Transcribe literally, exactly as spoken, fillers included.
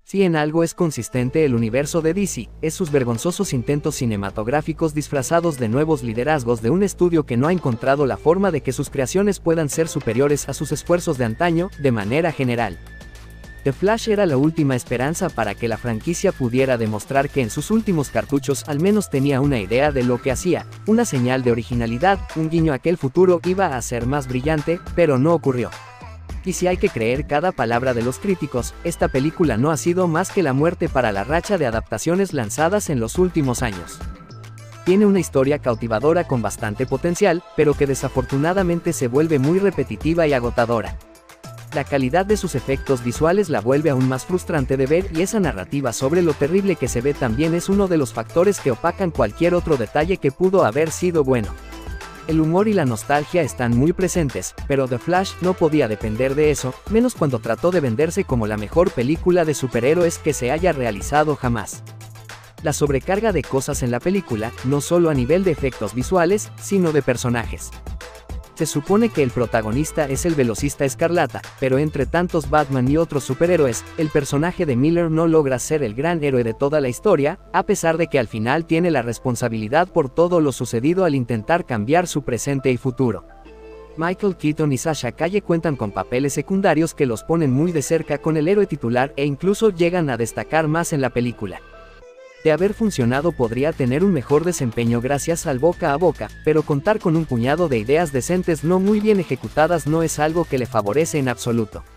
Si en algo es consistente el universo de D C, es sus vergonzosos intentos cinematográficos disfrazados de nuevos liderazgos de un estudio que no ha encontrado la forma de que sus creaciones puedan ser superiores a sus esfuerzos de antaño, de manera general. The Flash era la última esperanza para que la franquicia pudiera demostrar que en sus últimos cartuchos al menos tenía una idea de lo que hacía, una señal de originalidad, un guiño a que el futuro iba a ser más brillante, pero no ocurrió. Y si hay que creer cada palabra de los críticos, esta película no ha sido más que la muerte para la racha de adaptaciones lanzadas en los últimos años. Tiene una historia cautivadora con bastante potencial, pero que desafortunadamente se vuelve muy repetitiva y agotadora. La calidad de sus efectos visuales la vuelve aún más frustrante de ver, y esa narrativa sobre lo terrible que se ve también es uno de los factores que opacan cualquier otro detalle que pudo haber sido bueno. El humor y la nostalgia están muy presentes, pero The Flash no podía depender de eso, menos cuando trató de venderse como la mejor película de superhéroes que se haya realizado jamás. La sobrecarga de cosas en la película, no solo a nivel de efectos visuales, sino de personajes. Se supone que el protagonista es el velocista Escarlata, pero entre tantos Batman y otros superhéroes, el personaje de Miller no logra ser el gran héroe de toda la historia, a pesar de que al final tiene la responsabilidad por todo lo sucedido al intentar cambiar su presente y futuro. Michael Keaton y Sasha Calle cuentan con papeles secundarios que los ponen muy de cerca con el héroe titular e incluso llegan a destacar más en la película. De haber funcionado podría tener un mejor desempeño gracias al boca a boca, pero contar con un puñado de ideas decentes no muy bien ejecutadas no es algo que le favorece en absoluto.